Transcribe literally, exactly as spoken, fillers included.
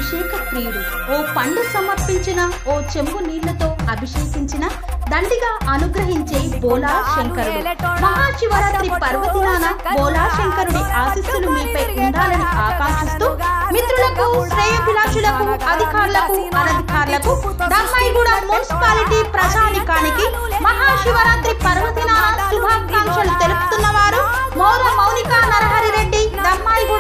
అభిషేక ప్రియుడు. ఓ పండు సమర్పించిన, ఓ చెంబు నీళ్లతో అభిషేకించిన దండిగా అనుగ్రహించే బోలా శంకరుడు. మహాశివరాత్రి పర్వదినాన బోలా శంకరుడి ఆశీస్సులు మీపై ఉండాలని ఆకాంక్షిస్తూ మిత్రులకు, శ్రేయోభిలాషులకు, అధికారులకు, అనధికారులకు, దమ్మాయిగూడ మున్సిపాలిటీ ప్రజానికానికి మహాశివరాత్రి పర్వదినాన శుభాకాంక్షలు తెలుపుతున్నవారు మౌర మౌనిక నరహరి రెడ్డి, దమ్మాయిగూడ